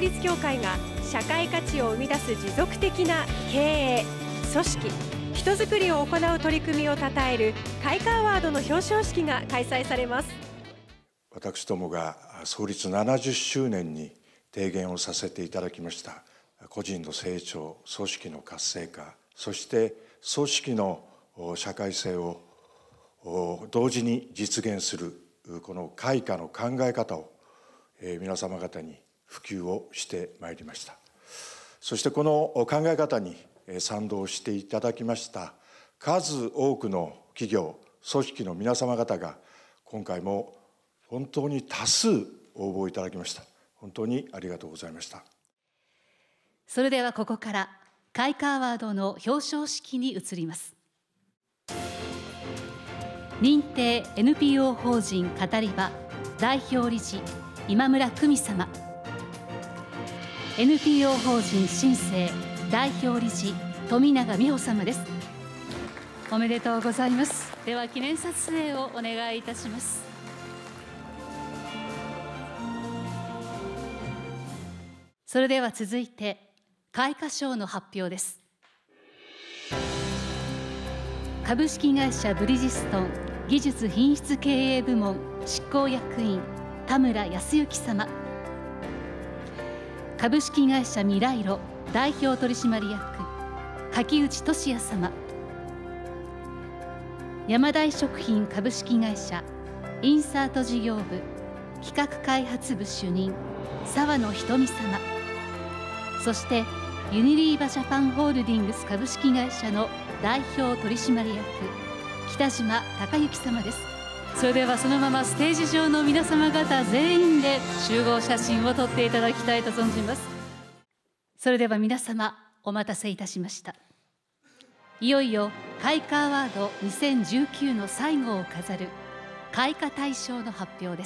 立協会が社会価値を生み出す持続的な経営、組織、人づくりを行う取り組みをたたえる開花アワードの表彰式が開催されます。 私どもが創立70周年に提言をさせていただきました個人の成長、組織の活性化、そして組織の社会性を同時に実現するこの開花の考え方を皆様方に普及をしてまいりました。そしてこの考え方に賛同していただきました数多くの企業、組織の皆様方が今回も本当に多数応募いただきました。本当にありがとうございました。 それではここから開花アワードの表彰式に移ります。認定 NPO 法人語り場代表理事今村久美様、 NPO 法人新生代表理事富永美穂様です。おめでとうございます。では記念撮影をお願いいたします。それでは続いて開花賞の発表です。株式会社ブリヂストン技術品質経営部門執行役員田村康之様、株式会社ミライロ代表取締役柿内俊也様、山大食品株式会社インサート事業部企画開発部主任澤野瞳様、そしてユニリーバジャパンホールディングス株式会社の代表取締役北島孝之様です。それではそのままステージ上の皆様方全員で集合写真を撮っていただきたいと存じます。それでは皆様お待たせいたしました。いよいよ開花アワード2019の最後を飾る開花大賞の発表です。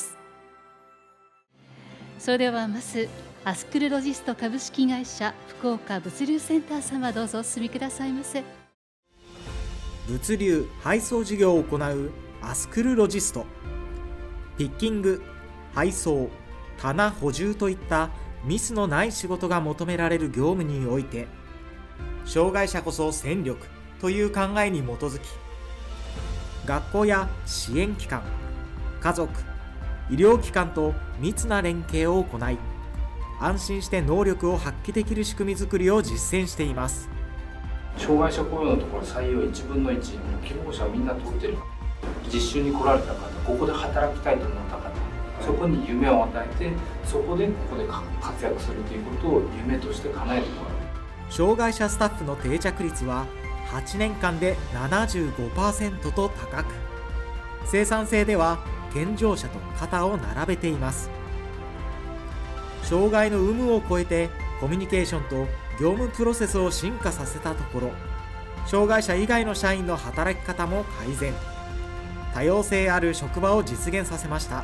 それではまずアスクルロジスト株式会社福岡物流センター様、どうぞお進みくださいませ。 物流・配送事業を行うアスクルロジスト、ピッキング、配送、棚補充といったミスのない仕事が求められる業務において、障害者こそ戦力という考えに基づき、学校や支援機関、家族、医療機関と密な連携を行い、安心して能力を発揮できる仕組み作りを実践しています。 障害者雇用のところ採用1分の1、希望者みんな通ってる。実習に来られた方、ここで働きたいと思った方、そこに夢を与えて、そこでここで活躍するということを夢として叶えてもらう。 障害者スタッフの定着率は8年間で 75% と高く、生産性では健常者と肩を並べています。障害の有無を超えてコミュニケーションと業務プロセスを進化させたところ、障害者以外の社員の働き方も改善、多様性ある職場を実現させました。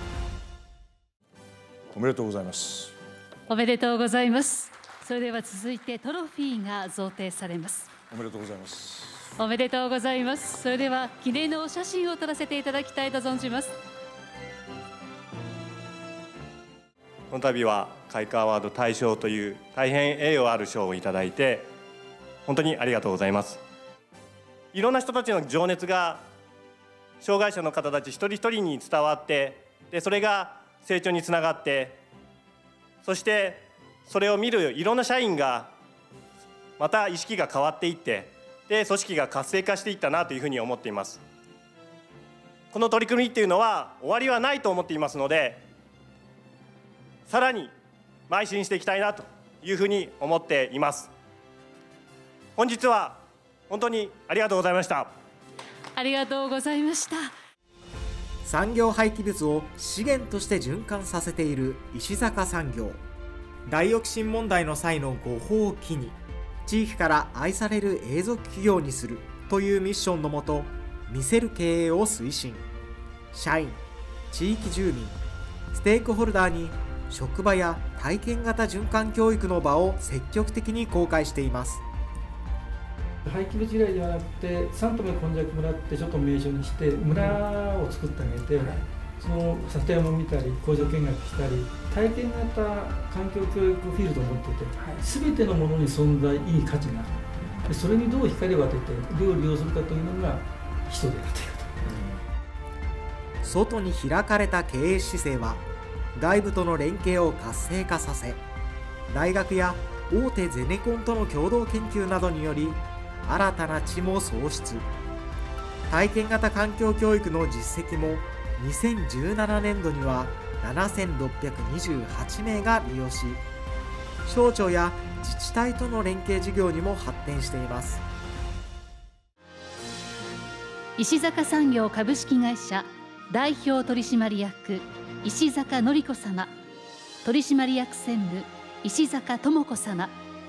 おめでとうございます。 おめでとうございます。それでは続いてトロフィーが贈呈されます。 おめでとうございます。 おめでとうございます。それでは記念のお写真を撮らせていただきたいと存じます。 この度は開花アワード大賞という大変栄誉ある賞をいただいて本当にありがとうございます。いろんな人たちの情熱が障害者の方たち一人一人に伝わって、でそれが成長につながって、そしてそれを見るいろんな社員がまた意識が変わっていって、で組織が活性化していったなというふうに思っています。この取り組みっていうのは終わりはないと思っていますので、さらに邁進していきたいなというふうに思っています。本日は本当にありがとうございました。 ありがとうございました。 産業廃棄物を資源として循環させている石坂産業。ダイオキシン問題の際の誤報を機に、地域から愛される永続企業にするというミッションのもと、見せる経営を推進。社員、地域住民、ステークホルダーに職場や体験型循環教育の場を積極的に公開しています。 廃棄物由来ではなくて、三富根雀村ってちょっと名所にして村を作ってあげて、 その里山を見たり工場見学したり体験型環境教育フィールドを持ってて、全てのものに存在いい価値がある。でそれにどう光を当ててどう利用するかというのが人であっていると。 外に開かれた経営姿勢は外部との連携を活性化させ、大学や大手ゼネコンとの共同研究などにより新たな地も創出。体験型環境教育の実績も2017年度には7628名が利用し、省庁や自治体との連携事業にも発展しています。 石坂産業株式会社代表取締役石坂典子様、取締役専務石坂智子様。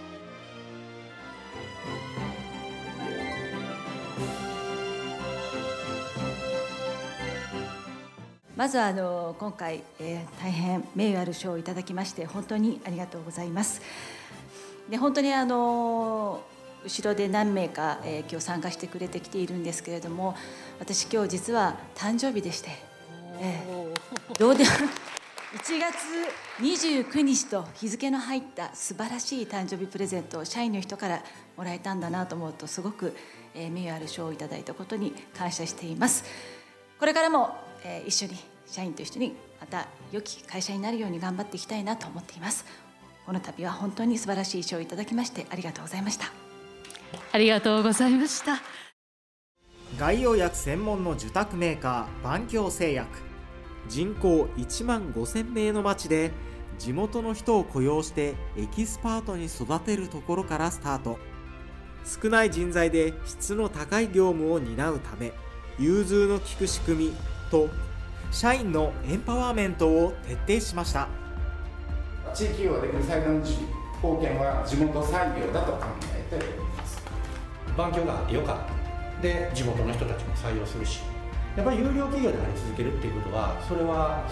まずは今回、大変名誉ある賞をいただきまして本当にありがとうございます。で本当に後ろで何名か、今日参加してくれてきているんですけれども、私今日実は誕生日でして、どうでも1月29日と日付の入った素晴らしい誕生日プレゼントを社員の人からもらえたんだなと思うと、すごく、名誉ある賞をいただいたことに感謝しています。これからも、一緒に社員と一緒にまた良き会社になるように頑張っていきたいなと思っています。この度は本当に素晴らしい賞をいただきましてありがとうございました。 ありがとうございました。 外用薬専門の受託メーカー万協製薬。人口1万5000名の町で地元の人を雇用してエキスパートに育てるところからスタート。少ない人材で質の高い業務を担うため、融通の利く仕組みと社員のエンパワーメントを徹底しました。 地域をできる最大の貢献は地元産業だと考えております。 万協があってよかった。で地元の人たちも採用するし、やっぱり有料企業であり続けるっていうことは、それは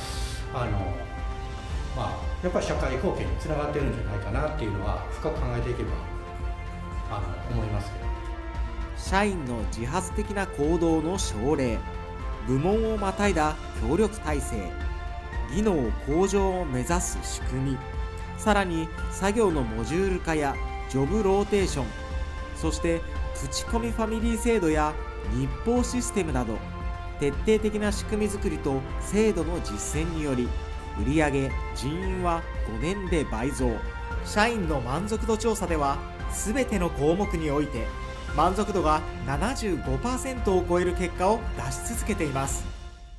やっぱり社会貢献につながってるんじゃないかなっていうのは深く考えていけば思いますけど。 社員の自発的な行動の奨励、部門をまたいだ協力体制、技能向上を目指す仕組み、さらに作業のモジュール化やジョブローテーション、そしてプチコミファミリー制度や日報システムなど、徹底的な仕組み作りと制度の実践により、売上・人員は5年で倍増。社員の満足度調査では、すべての項目において満足度が 75% を超える結果を出し続けています。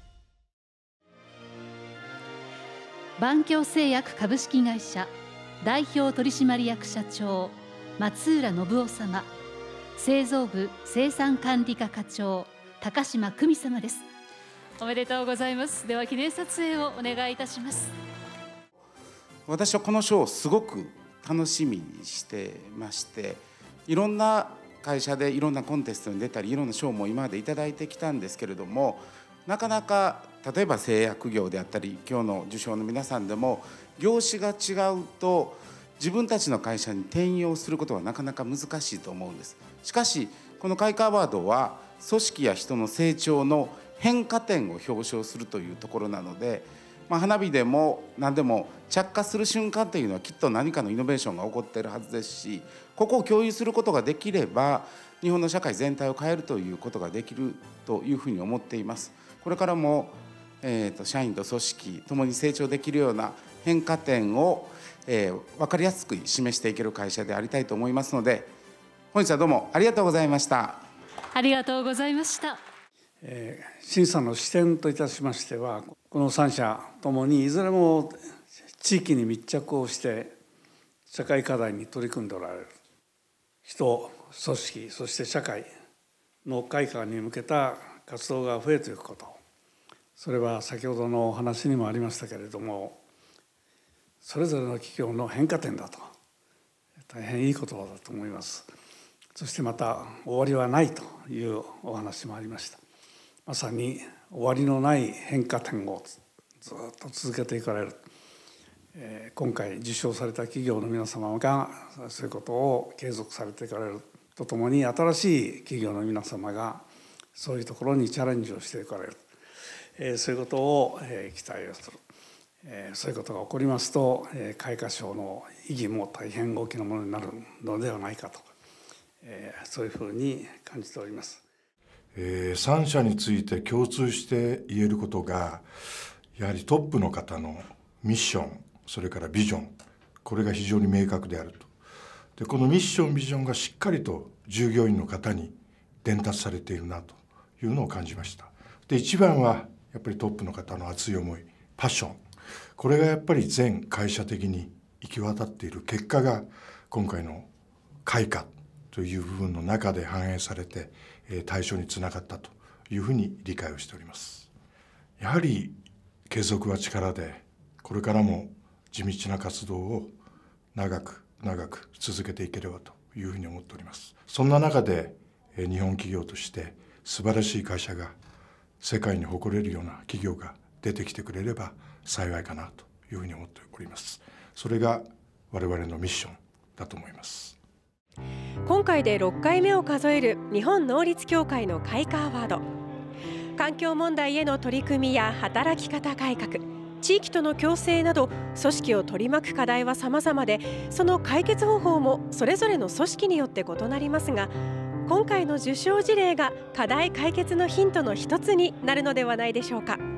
万協製薬株式会社代表取締役社長松浦信夫様、製造部生産管理課課長高島久美様です。おめでとうございます。では記念撮影をお願いいたします。 私はこの賞をすごく楽しみにしてまして、いろんな会社でいろんなコンテストに出たり、いろんな賞も今までいただいてきたんですけれども、なかなか例えば製薬業であったり、今日の受賞の皆さんでも業種が違うと自分たちの会社に転用することはなかなか難しいと思うんです。しかしこの開花アワードは組織や人の成長の変化点を表彰するというところなので、花火でも何でも着火する瞬間というのはきっと何かのイノベーションが起こっているはずですし、ここを共有することができれば日本の社会全体を変えるということができるというふうに思っています。これからも、社員と組織ともに成長できるような変化点を、分かりやすく示していける会社でありたいと思いますので、本日はどうもありがとうございました。 ありがとうございました。 審査の視点といたしましては、この3社ともにいずれも地域に密着をして社会課題に取り組んでおられる。人、組織、そして社会の改革に向けた活動が増えていくこと、それは先ほどのお話にもありましたけれども、それぞれの企業の変化点だと、大変いい言葉だと思います。そしてまた終わりはないというお話もありました。まさに終わりのない変化点をずっと続けていかれる。今回受賞された企業の皆様がそういうことを継続されていかれるとともに、新しい企業の皆様がそういうところにチャレンジをしていかれる。 そういうことを期待をする。そういうことが起こりますと、開花賞の意義も大変大きなものになるのではないかと、そういうふうに感じております。 3社について共通して言えることが、やはりトップの方のミッション、それからビジョン、これが非常に明確であると。でこのミッションビジョンがしっかりと従業員の方に伝達されているなというのを感じました。で一番はやっぱりトップの方の熱い思い、パッション、これがやっぱり全会社的に行き渡っている結果が今回の開花という部分の中で反映されて対象につながったというふうに理解をしております。やはり継続は力で、これからも地道な活動を長く続けていければというふうに思っております。そんな中で日本企業として素晴らしい会社が、世界に誇れるような企業が出てきてくれれば幸いかなというふうに思っております。それが我々のミッションだと思います。 今回で6回目を数える日本能率協会の開花アワード。環境問題への取り組みや働き方改革、地域との共生など組織を取り巻く課題は様々で、その解決方法もそれぞれの組織によって異なりますが、今回の受賞事例が課題解決のヒントの一つになるのではないでしょうか。